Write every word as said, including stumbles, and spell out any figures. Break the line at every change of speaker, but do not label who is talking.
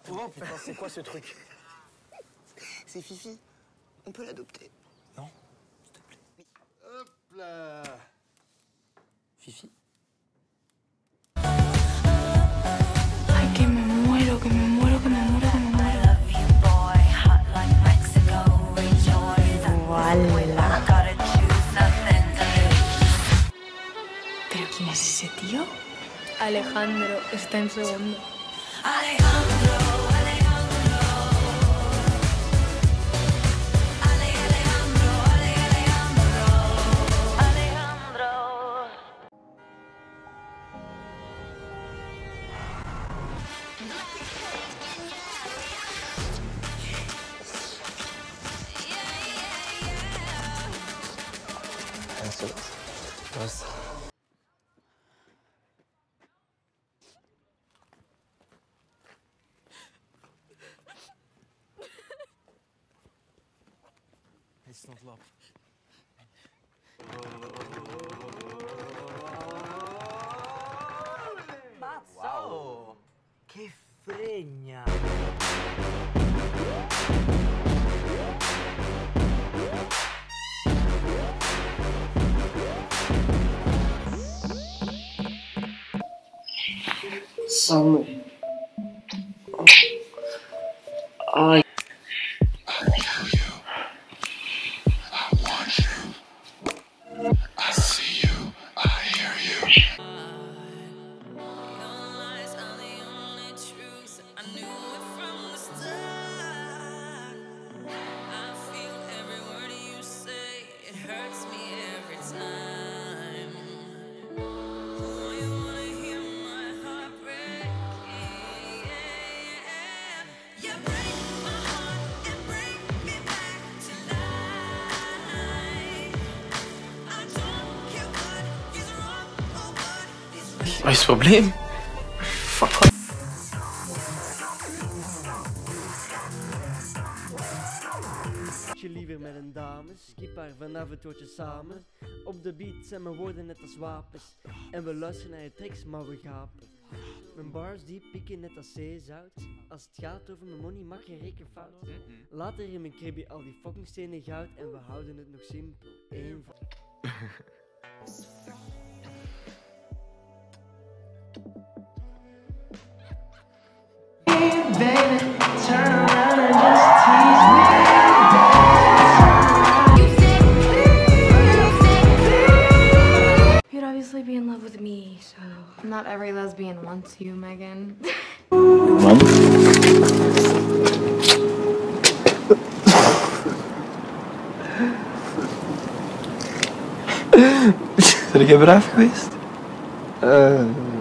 Oh putain, c'est quoi ce truc?
C'est Fifi. On peut l'adopter.
Non, s'il te plaît. Oui.
Hop là.
Fifi?
Ay, que me muero, que me muero, que me muero, que me muero. Voilà. ¿Pero quién es ese tío?
Alejandro está en segundo.
Alejandro, Alejandro. Ale, Alejandro, Ale, Alejandro. Alejandro.
Eso. Basta.
It's not love.
Wow. Che fregna.
Samu. Ay.
Wat is het probleem? Fuck off.
Je liever met een dame, skip haar vanaf het woordje samen. Op de beat zijn mijn woorden net als wapens. En we luisteren naar je tracks, maar we gapen. Mijn bars die pikken net als zeezout. Als het gaat over mijn money mag je rekenfout. Later in mijn cribby al die fucking stenen goud. En we houden het nog simpel. Eén van...
Baby, turn around and just tease me.
You'd obviously be in love with me, so not every lesbian wants you, Megan.
Ben jij braaf geweest? Uh...